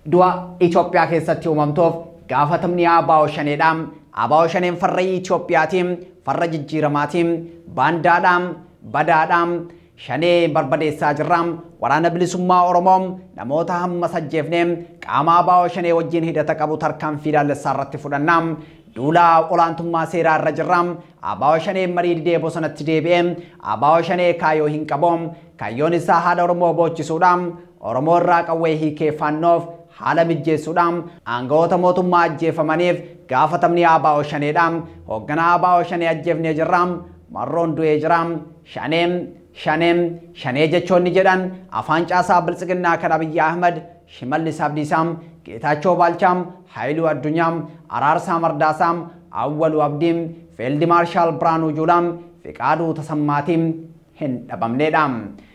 Dua Itoophiyaa keessatti uumamtoof gaafatamni Abaawo Shaneedhaam. Abaawo Shaneen farra Itoophiyaatiin, farra jijjiiramaatiin, baandaadhaam, badaadhaam, Shanee barbadeessaa jirraam, waraana bilisummaa Oromoom, namoota hamma sajjeefneem, qaama Abaawo Shanee wajjin hidhata qabu tarkaanfii ilaalessaa irratti fudhannaam. Duula olaantummaa seeraa irra jirraam. Abaawo Shanee marii didee bosonatti deebi'eem. Abaawo Shanee kaayoo hin qaboom. Kaayyoon isaa haala Oromoo boocisuudhaam. Oromoo irraa qawwee hiikee faannoof haala mijjeessuudhaam. Aangawoota mootummaa ajjeefamaniif gaafatamni Abaawo Shaneedhaam. Hoogganaa Abaawo Shanee ajjeefnee jirraam. Marroon du'ee jiraam. Shanee jechoonni jedhan afaan caasaa biltsiginnaa kan Abiyyi Ahmad, Shimallis Abdiisaam, Geetaachoo Baalchaam, Haayiluu Addunyaam, Araarsaa Mardaasaam, Awwaluu Abdiim, Fiildi Maarshaal Biraanuu Juulaam, Fiqaaduu Tasammaatiim hin dhabamneedhaam.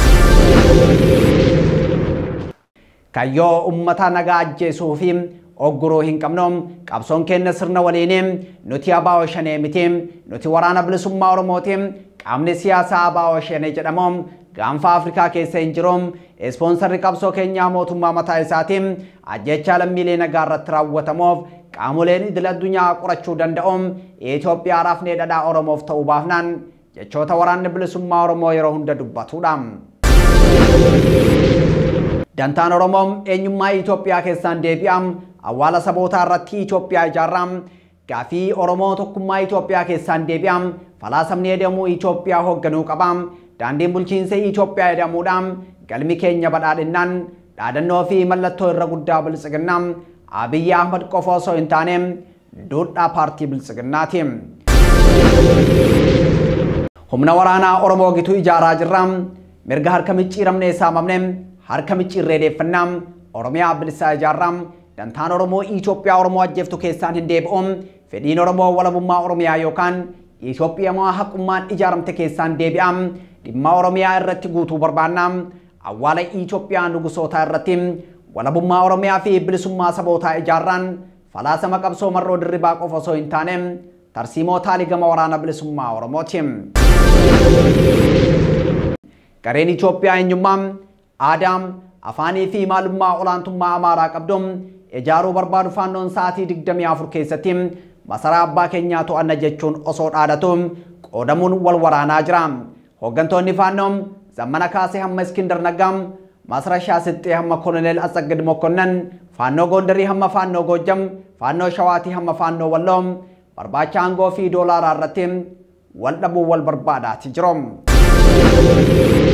Kayyoo uummata nagaa ajjeesuu fi ogguruu hin qabnoom. Qabsoon keenya sirna waliiniim. Nuti Abaawo Shanee mitiim. Nuti waraana bilisummaa Oromootiim. Qaamni siyaasaa Abaawo Shanee jedhamuum. Gaanfa Afrikaa keessa hin jiruum. Ispoonsarri qabsoo keenyaa mootummaa mataa isaatiin ajjechaa lammiilee nagaa irratti raawwatamuuf qaamoleen idil addunyaa qorachuu danda'uum. Itoophiyaa raafnee dhadhaa Oromoof ta'uu baafnaan jechoota waraanni bilisummaa Oromoo yeroo hunda dubbatuudha. Dantaan Oromoom eenyummaa Itoophiyaa keessaan deebi'aam. Awwaala sabootaa irratti Itoophiyaa ijaarraam. Gaafii Oromoo tokkummaa Itoophiyaa keessaan deebi'aam. Falaasamni edamuu Itoophiyaa hoogganuu qabaam. Daandiin bulchiinsa Itoophiyaa edamuudhaam. Galmi keenya badhaadhinnaan dhaadannoo fi mallattoo irra guddaa biltsiginnaam. Abiyyi Ahmad qofa osoo hin taaneem duudhaa paartii biltsiginnaatiim. Humna waraanaa Oromoo gitu ijaaraa jirraam. Mirga harka micciiramnee saamamneem. Harka micciirree deeffannaam. Oromiyaa bilisaa ijaarraam. Dantaan Oromoo Itoophiyaa Oromoo ajjeeftu keessaan hin deebi'uum. Fedhiin Oromoo walabummaa Oromiyaa yookaan Itoophiyaa haqummaan ijaaramte keessaan deebi'aam. Dhimma Oromiyaa irratti guutuu barbaannaam. Awwaala Itoophiyaa nugusootaa irratti walabummaa Oromiyaa fi bilisummaa sabootaa ijaarraan falaasama qabsoo marroo dirribaa qofa osoo hin taaneem tarsiimoo taalii gama waraana bilisummaa Oromootiim. Gareen Itoophiyaa eenyummaam, aadaam, afaanii fi maalummaa olaantummaa Amaaraa qabduum ijaaruu barbaadu faannoon sa'aatii 24 keessatti masaraa abbaa keenyaa to'anna jechuun osoo dhaadatuum qoodamuun wal waraanaa jira. Hooggantoonni faannoom Zammana Kaasee hamma Iskindar Naggaam, Masrashaa Sixxee hamma Koloneel Asaggid Mokkonnan, faannoo Gondarii hamma faannoo Goojjam, faannoo Shawaatii hamma faannoo Walloom, barbaacha aangoo fi doolaaraa irratti wal dhabuu wal barbaadaati jiru.